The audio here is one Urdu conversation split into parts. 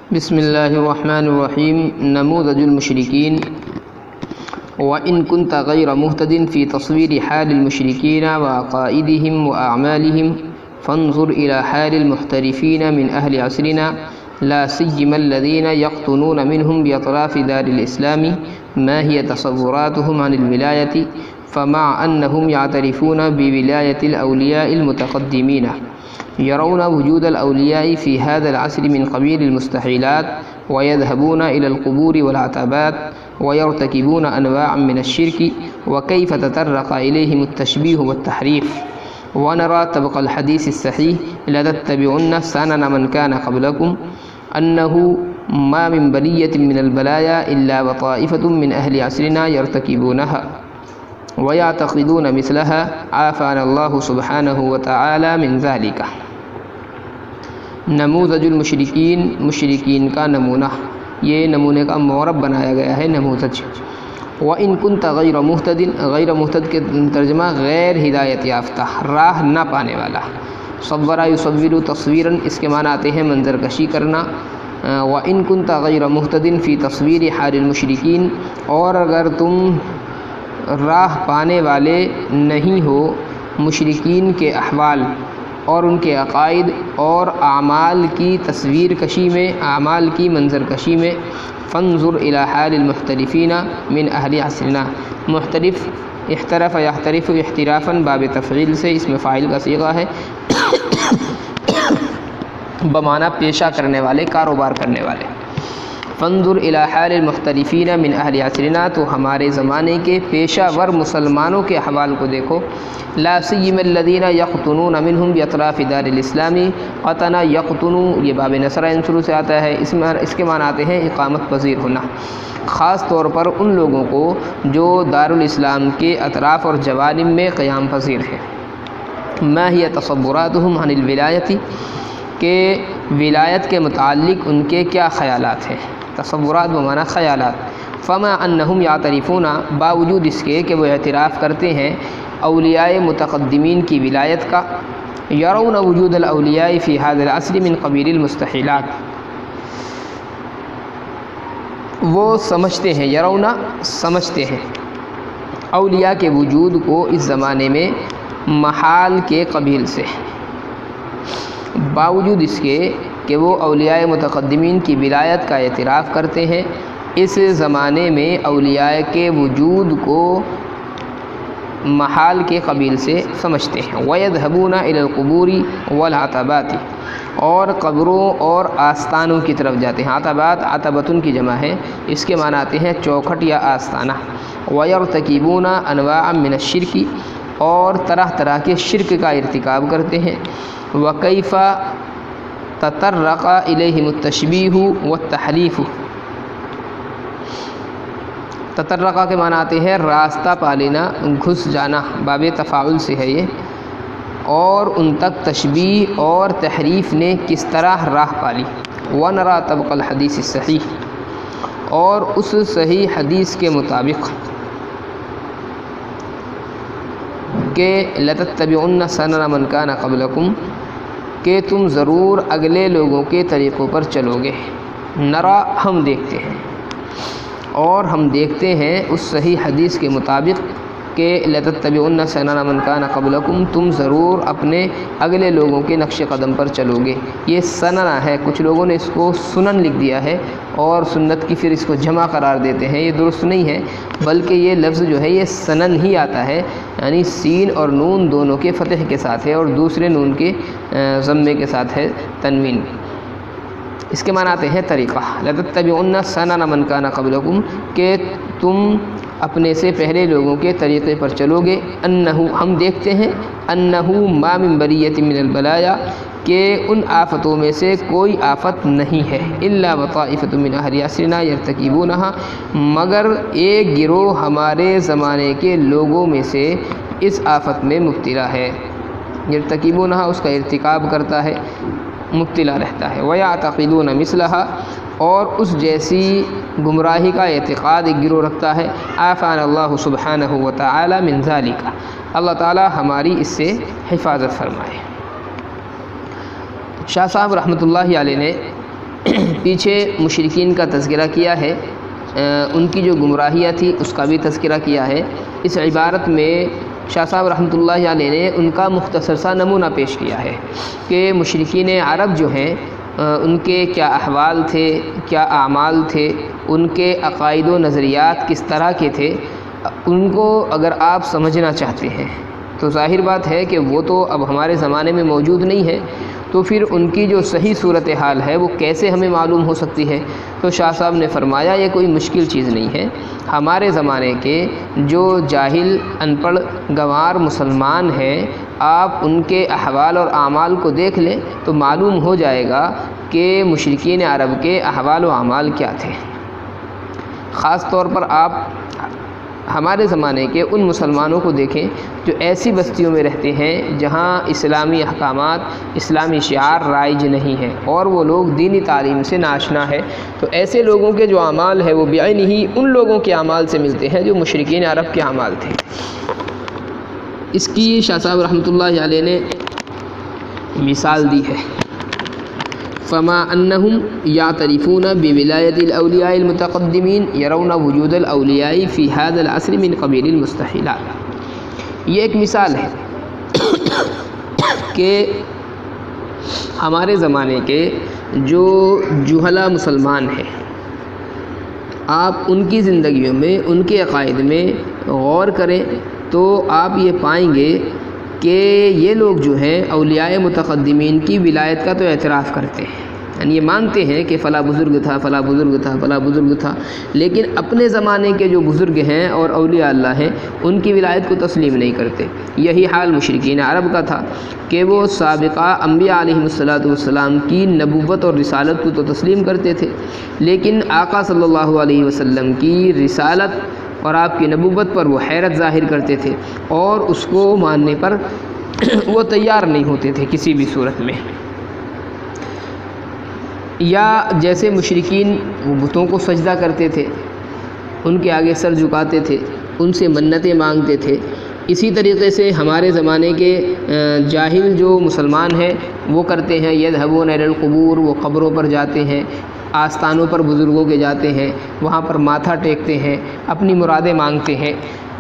بسم الله الرحمن الرحيم. نموذج المشركين. وإن كنت غير مهتد في تصوير حال المشركين وعقائدهم وأعمالهم فانظر إلى حال المحترفين من أهل عصرنا، لا سيما الذين يقطنون منهم بأطراف دار الإسلام ما هي تصوراتهم عن الولاية، فمع أنهم يعترفون بولاية الأولياء المتقدمين يرون وجود الأولياء في هذا العصر من قبيل المستحيلات، ويذهبون إلى القبور والعتبات ويرتكبون أنواعا من الشرك، وكيف تطرق إليهم التشبيه والتحريف. ونرى طبق الحديث الصحيح لتتبعن سنن من كان قبلكم أنه ما من بلية من البلايا إلا وطائفة من أهل عصرنا يرتكبونها ويعتقدون مثلها، عافانا الله سبحانہ وتعالی من ذلك. نموذج المشرکین، مشرکین کا نمونہ، یہ نمونے کا مورب بنایا گیا ہے نموذج. وَإِن كُنْتَ غَيْرَ مُهْتَدٍ، غیر مہتد کے ترجمہ غیر ہدایت یافتہ، راہ نہ پانے والا. صورا یصور تصویراً، اس کے معنی آتے ہیں منظر کشی کرنا. وَإِن كُنْتَ غَيْرَ مُهْتَدٍ فِي تَصْوِيرِ حَالِ الْمُشْرِكِينَ، اور اگر تم راہ پانے والے نہیں ہو مشرکین کے احوال اور ان کے عقائد اور اعمال کی تصویر کشی میں، اعمال کی منظر کشی میں، فانظر الى حال المحترفین من اہل عصرنا. محترف، احترف یحترف احترافا باب تفعیل سے اس میں فاعل کا صیغہ ہے، بمعنی پیشہ کرنے والے، کاروبار کرنے والے. فانظر الى حال المحترفین من اہل عصرنا، تو ہمارے زمانے کے پیشہ ور مسلمانوں کے احوال کو دیکھو. لا سیما الذین یقطنون منہم باطراف دار الاسلام. قطن یقطن، یہ باب نصر شروع سے آتا ہے، اس کے معنی آتے ہیں اقامت پذیر ہونا. خاص طور پر ان لوگوں کو جو دارالاسلام کے اطراف اور جوانب میں قیام پذیر ہیں. ما ہی تصوراتہم عن الولایت، کہ ولایت کے متعلق ان کے کیا خیالات ہیں. تصورات بمعنی خیالات. فما انہم یعترفون، باوجود اس کے کہ وہ اعتراف کرتے ہیں اولیاء متقدمین کی ولایت کا. یرون وجود الاولیاء فی هذا العصر من قبیل المستحیلات، وہ سمجھتے ہیں، یرون سمجھتے ہیں، اولیاء کے وجود کو اس زمانے میں محال کے قبیل سے، باوجود اس کے کہ وہ اولیاء متقدمین کی ولایت کا اعتراف کرتے ہیں، اس زمانے میں اولیاء کے وجود کو محال کے قبیل سے سمجھتے ہیں. وَيَذْهَبُونَ إِلَى الْقُبُورِ وَالْعَتَبَاتِ، اور قبروں اور آستانوں کی طرف جاتے ہیں. عتبات، عتبتن کی جمع ہے، اس کے معنی آتے ہیں چوکھٹ یا آستانہ. وَيَرْتَكِبُونَ أَنْوَاعًا مِنَ الشِّرْكِ، اور طرح طرح کے شرک کا ارتکاب کرتے ہیں. وَكَيْفَ تطرق الیہم التشبیہ والتحریف. تطرقہ کے معنی آتے ہیں راستہ پا لینا، گھس جانا، باب تفاعل سے ہے یہ. اور ان تک تشبیہ اور تحریف نے کس طرح راہ پالی. ونرى طبق الحدیث الصحیح، اور اس صحیح حدیث کے مطابق کہ لتتبعن سنن من کان قبلکم، کہ تم ضرور اگلے لوگوں کے طریقوں پر چلو گے. نرا، ہم دیکھتے ہیں، اور ہم دیکھتے ہیں اس صحیح حدیث کے مطابق کہ لتتبعن سنن من کان قبلکم، تم ضرور اپنے اگلے لوگوں کے نقش قدم پر چلو گے. یہ سنن ہے، کچھ لوگوں نے اس کو سنن لکھ دیا ہے اور سنت کی پھر اس کو جمع قرار دیتے ہیں، یہ درست نہیں ہے، بلکہ یہ لفظ جو ہے یہ سنن ہی آتا ہے، یعنی سین اور نون دونوں کے فتح کے ساتھ ہے اور دوسرے نون کے ضمے کے ساتھ ہے تنوین. اس کے معنی آتے ہیں طریقہ. لتتبعن سنن من کان قبلکم، کہ تم اپنے سے پہلے لوگوں کے طریقے پر چلو گے. انہو، ہم دیکھتے ہیں، انہو ما من بریۃ من البلایا، کہ ان آفتوں میں سے کوئی آفت نہیں ہے، الا وطائفۃ من اہل عصرنا یرتکبونہا، مگر ایک گروہ ہمارے زمانے کے لوگوں میں سے اس آفت میں مبتلا ہے. یرتکبونہا، اس کا ارتکاب کرتا ہے، مبتلا رہتا ہے. وَيَعْتَقِدُونَ مِثْلَهَا، اور اس جیسی گمراہی کا اعتقاد ایک گروہ رکھتا ہے. عافانا اللہ سبحانہ وتعالی من ذالک، اللہ تعالی ہماری اس سے حفاظت فرمائے. شاہ صاحب رحمۃ اللہ علیہ نے پیچھے مشرکین کا تذکرہ کیا ہے، ان کی جو گمراہیاں تھی اس کا بھی تذکرہ کیا ہے۔ اس عبارت میں شاہ صاحب رحمۃ اللہ علیہ نے ان کا مختصر سا نمونہ پیش کیا ہے کہ مشرکین عرب جو ہیں ان کے کیا احوال تھے، کیا اعمال تھے، ان کے عقائد و نظریات کس طرح کے تھے۔ ان کو اگر آپ سمجھنا چاہتے ہیں تو ظاہر بات ہے کہ وہ تو اب ہمارے زمانے میں موجود نہیں ہے، تو پھر ان کی جو صحیح صورتحال ہے وہ کیسے ہمیں معلوم ہو سکتی ہے؟ تو شاہ صاحب نے فرمایا یہ کوئی مشکل چیز نہیں ہے، ہمارے زمانے کے جو جاہل ان پڑھ گنوار مسلمان ہیں، آپ ان کے احوال اور اعمال کو دیکھ لیں تو معلوم ہو جائے گا کہ مشرکین عرب کے احوال و اعمال کیا تھے۔ خاص طور پر آپ ہمارے زمانے کے ان مسلمانوں کو دیکھیں جو ایسی بستیوں میں رہتے ہیں جہاں اسلامی احکامات، اسلامی شعار رائج نہیں ہیں اور وہ لوگ دینی تعلیم سے ناشنا ہے، تو ایسے لوگوں کے جو اعمال ہے وہ بعین ہی ان لوگوں کے اعمال سے ملتے ہیں جو مشرکین عرب کے اعمال تھے۔ اس کی شاہ صاحب رحمۃ اللہ علیہ نے مثال دی ہے، فما انہم یعترفون بولایت الاولیاء المتقدمین یرون وجود الاولیاء فی هذا العصر من قبیل المستحیلات۔ یہ ایک مثال ہے کہ ہمارے زمانے کے جو جہلا مسلمان ہیں، آپ ان کی زندگیوں میں، ان کے عقائد میں غور کریں تو آپ یہ پائیں گے کہ یہ لوگ جو ہیں اولیاء متقدمین کی ولایت کا تو اعتراف کرتے ہیں، یعنی یہ مانتے ہیں کہ فلاں بزرگ تھا، فلاں بزرگ تھا، فلاں بزرگ تھا، لیکن اپنے زمانے کے جو بزرگ ہیں اور اولیاء اللہ ہیں ان کی ولایت کو تسلیم نہیں کرتے۔ یہی حال مشرکین عرب کا تھا کہ وہ سابقہ انبیاء علیہم السلام کی نبوت اور رسالت کو تو تسلیم کرتے تھے، لیکن آقا صلی اللہ علیہ وسلم کی رسالت اور آپ کی نبوت پر وہ حیرت ظاہر کرتے تھے اور اس کو ماننے پر وہ تیار نہیں ہوتے تھے کسی بھی صورت میں۔ یا جیسے مشرکین وہ بتوں کو سجدہ کرتے تھے، ان کے آگے سر جھکاتے تھے، ان سے منتیں مانگتے تھے، اسی طریقے سے ہمارے زمانے کے جاہل جو مسلمان ہیں وہ کرتے ہیں، یذهبون الی القبور، وہ قبروں پر جاتے ہیں، آستانوں پر بزرگوں کے جاتے ہیں، وہاں پر ماتھا ٹیکتے ہیں، اپنی مرادیں مانگتے ہیں۔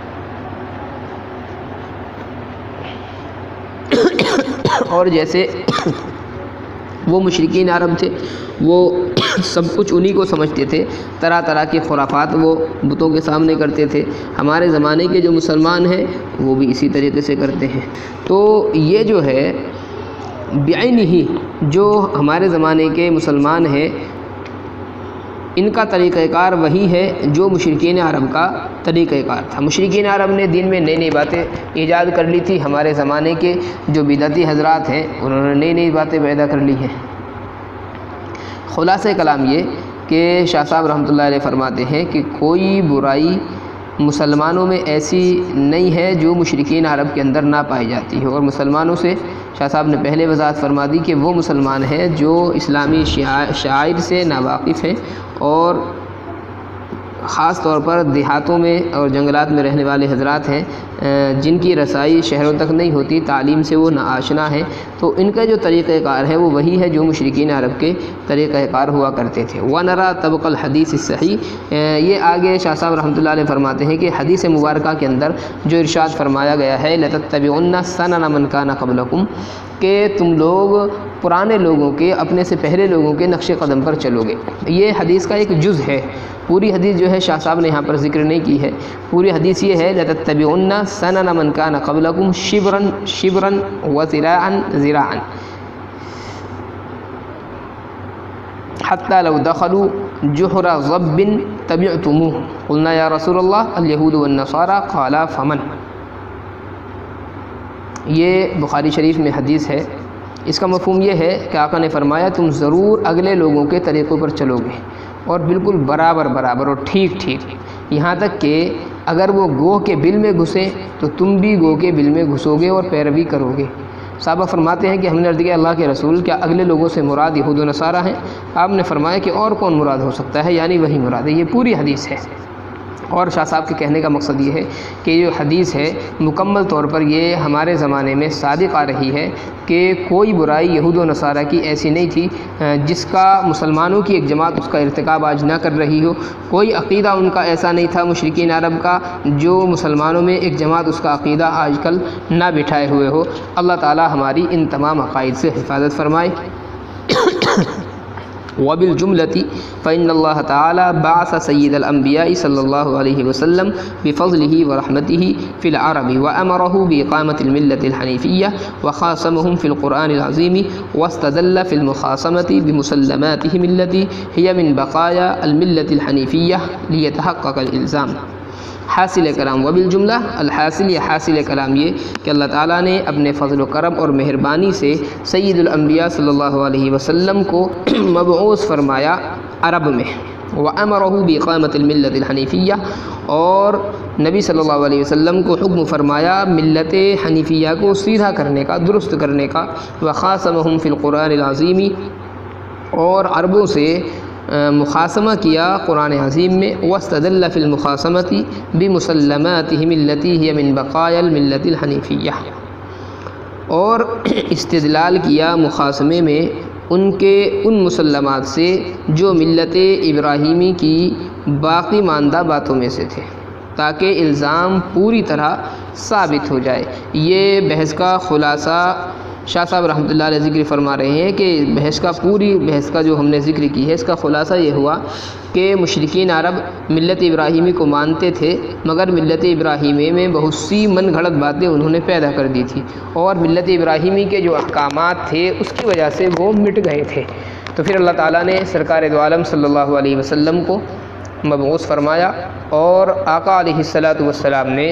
اور جیسے وہ مشرکین عرب تھے وہ سب کچھ انہی کو سمجھتے تھے، طرح طرح کے خرافات وہ بتوں کے سامنے کرتے تھے، ہمارے زمانے کے جو مسلمان ہیں وہ بھی اسی طریقے سے کرتے ہیں۔ تو یہ جو ہے بعین ہی جو ہمارے زمانے کے مسلمان ہیں ان کا طریقہ کار وہی ہے جو مشرکین عرب کا طریقہ کار تھا۔ مشرکین عرب نے دین میں نئی نئی باتیں ایجاد کر لی تھی، ہمارے زمانے کے جو بدعتی حضرات ہیں انہوں نے نئی نئی باتیں پیدا کر لی ہیں۔ خلاصہ کلام یہ کہ شاہ صاحب رحمۃ اللہ علیہ فرماتے ہیں کہ کوئی برائی مسلمانوں میں ایسی نہیں ہے جو مشرکین عرب کے اندر نہ پائی جاتی ہے، اور مسلمانوں سے شاہ صاحب نے پہلے وضاحت فرما دی کہ وہ مسلمان ہیں جو اسلامی شعائر سے ناواقف ہیں اور خاص طور پر دیہاتوں میں اور جنگلات میں رہنے والے حضرات ہیں جن کی رسائی شہروں تک نہیں ہوتی، تعلیم سے وہ ناآشنا ہیں، تو ان کا جو طریقہ کار ہے وہ وہی ہے جو مشرکین عرب کے طریقہ کار ہوا کرتے تھے۔ وَنَرَى طَبْقَ الْحَدِيثِ الصَّحِيحِ، یہ آگے شاہ صاحب رحمۃ اللہ علیہ فرماتے ہیں کہ حدیث مبارکہ کے اندر جو ارشاد فرمایا گیا ہے لَتَتَّبِعُنَّ سَنَنَ مَنْ كَانَ قَبْلَكُمْ، کہ تم لوگ پرانے لوگوں کے، اپنے سے پہلے لوگوں کے نقش قدم پر چلو گے۔ یہ حدیث کا ایک جز ہے، پوری حدیث جو ہے شاہ صاحب نے یہاں پر ذکر نہیں کی ہے۔ پوری حدیث یہ ہے لَتَتَّبِعُنَّ سَنَنَ مَنْ كَانَ قَبْلَكُمْ شِبْرًا شِبْرًا وَذِرَاعًا ذِرَاعًا حَتَّى لَوْ دَخَلُوا جُحْرَ ضَبٍّ تَبِعْتُمُوهُ قُلْنَا يَا رَسُولَ اللَّهِ الْيَهُودُ وَالنَّصَارَى قَالَ فَمَنْ۔ یہ بخاری شریف میں حدیث ہے، اس کا مفہوم یہ ہے کہ آقا نے فرمایا تم ضرور اگلے لوگوں کے طریقوں پر چلو گے، اور بالکل برابر برابر اور ٹھیک ٹھیک، یہاں تک کہ اگر وہ گوہ کے بل میں گھسیں تو تم بھی گوہ کے بل میں گھسو گے اور پیروی کرو گے۔ صحابہ فرماتے ہیں کہ ہم نے عرض کیا اللہ کے رسول کیا اگلے لوگوں سے مراد یہود و نصارہ ہیں؟ آپ نے فرمایا کہ اور کون مراد ہو سکتا ہے، یعنی وہی مراد ہے۔ یہ پوری حدیث ہے، اور شاہ صاحب کے کہنے کا مقصد یہ ہے کہ جو حدیث ہے مکمل طور پر یہ ہمارے زمانے میں صادق آ رہی ہے کہ کوئی برائی یہود و نصارہ کی ایسی نہیں تھی جس کا مسلمانوں کی ایک جماعت اس کا ارتکاب آج نہ کر رہی ہو، کوئی عقیدہ ان کا ایسا نہیں تھا مشرکین عرب کا جو مسلمانوں میں ایک جماعت اس کا عقیدہ آج کل نہ بٹھائے ہوئے ہو۔ اللہ تعالی ہماری ان تمام عقائد سے حفاظت فرمائے۔ وبالجملة فإن الله تعالى بعث سيد الأنبياء صلى الله عليه وسلم بفضله ورحمته في العرب وأمره بإقامة الملة الحنيفية وخاصمهم في القرآن العظيم واستدل في المخاصمة بمسلماتهم التي هي من بقايا الملة الحنيفية ليتحقق الإلزام۔ حاصل کلام وبالجملہ الحاصل، یہ حاصل کلام یہ کہ اللہ تعالیٰ نے اپنے فضل و کرم اور مہربانی سے سید الانبیاء صلی اللہ علیہ وسلم کو مبعوث فرمایا عرب میں، وَأَمَرَهُ بِإِقَامَةِ الْمِلَّةِ الْحَنِيفِيَّةِ، اور نبی صلی اللہ علیہ وسلم کو حکم فرمایا ملت حنیفیہ کو سیدھا کرنے کا، درست کرنے کا، وَخَاصَمَهُمْ فِي الْقُرْآنِ الْعَظِيمِ، اور عربوں سے مخاصمہ کیا قرآن عظیم میں، واستدل فی المخاصمۃ بمسلماتہم التی ہی من بقایا الملۃ الحنیفیہ، اور استدلال کیا مخاصمے میں ان مسلمات سے جو ملت ابراہیمی کی باقی ماندہ باتوں میں سے تھے، تاکہ الزام پوری طرح ثابت ہو جائے۔ یہ بحث کا خلاصہ شاہ صاحب رحمۃ اللہ علیہ ذکر فرما رہے ہیں کہ پوری بحث کا جو ہم نے ذکر کی ہے، اس کا خلاصہ یہ ہوا کہ مشرکین عرب ملت ابراہیمی کو مانتے تھے، مگر ملت ابراہیمی میں بہت سی من گھڑت باتیں انہوں نے پیدا کر دی تھی، اور ملت ابراہیمی کے جو احکامات تھے اس کی وجہ سے وہ مٹ گئے تھے۔ تو پھر اللہ تعالیٰ نے سرکار دو عالم صلی اللہ علیہ وسلم کو مبعوث فرمایا، اور آقا علیہ الصلاۃ والسلام نے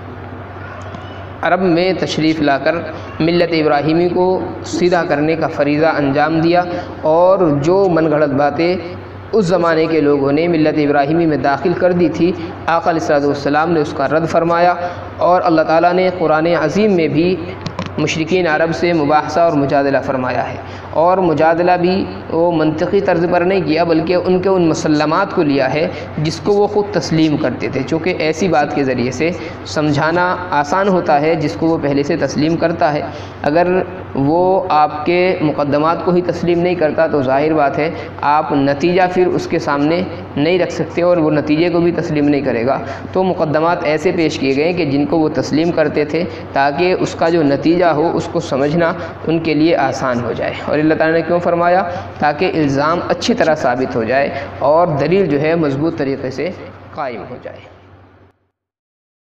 عرب میں تشریف لا کر ملت ابراہیمی کو سیدھا کرنے کا فریضہ انجام دیا، اور جو من گھڑت باتیں اس زمانے کے لوگوں نے ملت ابراہیمی میں داخل کر دی تھی، آقا علیہ الصلوۃ والسلام نے اس کا رد فرمایا، اور اللہ تعالیٰ نے قرآن عظیم میں بھی مشرکین عرب سے مباحثہ اور مجادلہ فرمایا ہے، اور مجادلہ بھی وہ منطقی طرز پر نہیں کیا بلکہ ان کے ان مسلمات کو لیا ہے جس کو وہ خود تسلیم کرتے تھے، چونکہ ایسی بات کے ذریعے سے سمجھانا آسان ہوتا ہے جس کو وہ پہلے سے تسلیم کرتا ہے۔ اگر وہ آپ کے مقدمات کو ہی تسلیم نہیں کرتا تو ظاہر بات ہے آپ نتیجہ پھر اس کے سامنے نہیں رکھ سکتے، اور وہ نتیجے کو بھی تسلیم نہیں کرے گا۔ تو مقدمات ایسے پیش کیے گئے کہ جن کو وہ تسلیم کرتے تھے تاکہ اس کا جو نتیجہ ہو اس کو سمجھنا ان کے لیے آسان ہو جائے۔ اور اللہ تعالیٰ نے کیوں فرمایا؟ تاکہ الزام اچھی طرح ثابت ہو جائے اور دلیل جو ہے مضبوط طریقے سے قائم ہو جائے۔